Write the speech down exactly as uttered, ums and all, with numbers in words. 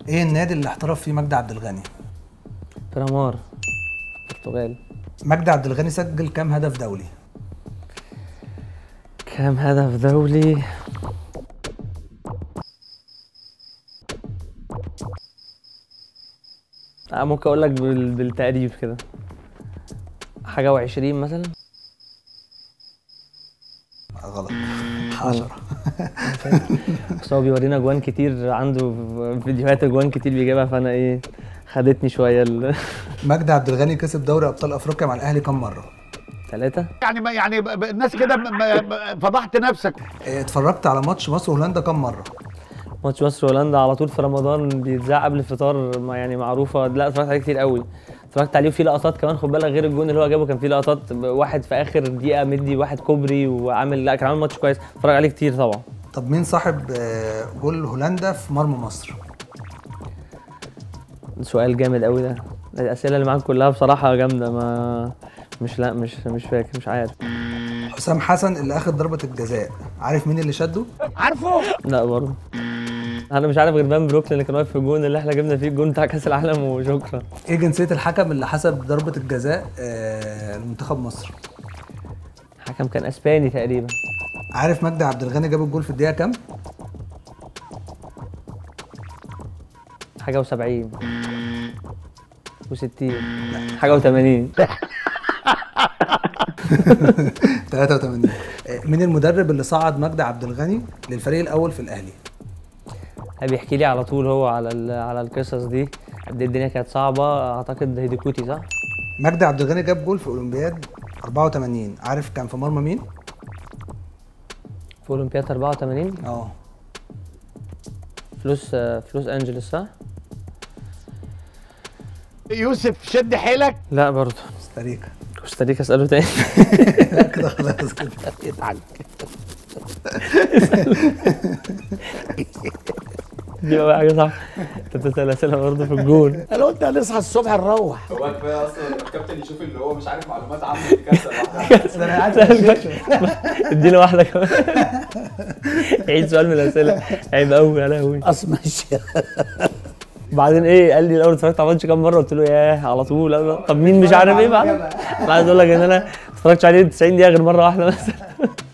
ايه النادي اللي احترف فيه مجدي عبد الغني؟ برامار، البرتغال. مجدي عبد الغني سجل كام هدف دولي؟ كام هدف دولي؟ آه ممكن اقول لك بال... بالتقريب كده حاجه وعشرين مثلا. غلط. عشرة. بس هو بيورينا اجوان كتير، عنده فيديوهات اجوان كتير بيجيبها، فانا ايه خدتني شويه ال... مجدي عبد الغني كسب دوري ابطال افريقيا مع الاهلي كام مره؟ ثلاثة. يعني ما يعني ب- الناس كده م- م- فضحت نفسك. إيه، اتفرجت على ماتش مصر وهولندا كام مره؟ ماتش مصر وهولندا على طول في رمضان بيتذاع قبل الفطار، ما يعني معروفه. لا اتفرجت عليه كتير قوي، اتفرجت عليه وفي لقطات كمان. خد بالك غير الجون اللي هو جابه، كان في لقطات واحد في اخر دقيقه مدي واحد كوبري وعامل، لا كان عامل ماتش كويس، اتفرج عليه كتير طبعا. طب مين صاحب آه، جول هولندا في مرمى مصر؟ سؤال جامد قوي ده، الاسئله اللي معاك كلها بصراحه جامده. ما مش لا مش مش فاكر، مش عارف. حسام حسن اللي اخد ضربه الجزاء، عارف مين اللي شده؟ عارفه؟ لا برضه انا مش عارف غير فان بروك اللي كان واقف في الجون اللي احنا جبنا فيه الجون بتاع كاس العالم وشكرا. ايه جنسيه الحكم اللي حسب ضربه الجزاء آه، لمنتخب مصر؟ الحكم كان اسباني تقريبا. عارف مجدي عبد الغني جاب الجول في الدقيقه كام؟ حاجه وسبعين وستين حاجه وثمانين. ثلاثة وثمانين. آه، مين المدرب اللي صعد مجدي عبد الغني للفريق الاول في الاهلي؟ بيحكي لي على طول هو على ال- على القصص دي، قد ايه الدنيا كانت صعبه. اعتقد هيديكوتي صح؟ مجدي عبد الغني جاب جول في اولمبياد أربعة وثمانين، عارف كان في مرمى مين؟ في اولمبياد أربعة وثمانين. اه فلوس فلوس انجلس صح؟ يوسف شد حيلك. لا برضه كوستاريكا. كوستاريكا. اساله تاني. لا كده خلاص كده. يضحك. دي بقى حاجه صح، انت بتسال اسئله برضه في الجون. انا قلت هنصحى الصبح نروح. هو كفايه اصلا الكابتن يشوف اللي هو مش عارف معلومات عامه دي كارثه لوحدها. ده انا قاعد على الشاشة. ادينا واحده كمان. عيد سؤال من الاسئله، عيب قوي يا لهوي. اصل ماشي. بعدين ايه قال لي الاول اتفرجت على الماتش كام مره؟ قلت له ياه على طول. قال طب مين مش عارف ايه بقى؟ انا عايز اقول لك ان انا ما اتفرجتش عليه تسعين دقيقه غير مره واحده مثلا.